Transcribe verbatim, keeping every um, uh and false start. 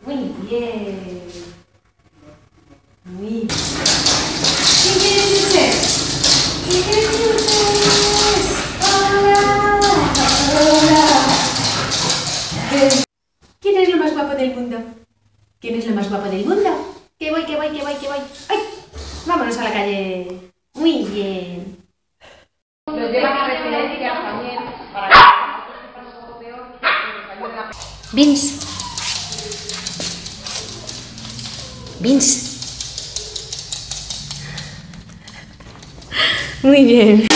Muy bien. Muy bien. ¿Quién quiere chuches? ¿Quién quiere chuches? ¡Hola! ¡Hola! ¿Quién es lo más guapo del mundo? ¿Quién es lo más guapo del mundo? Que voy, que voy, que voy, que voy. ¡Ay! Vámonos a la calle. Muy bien. Los llevan a residencias también para que los un poco peor les ayuden a... Vince. Vince. Muy bien.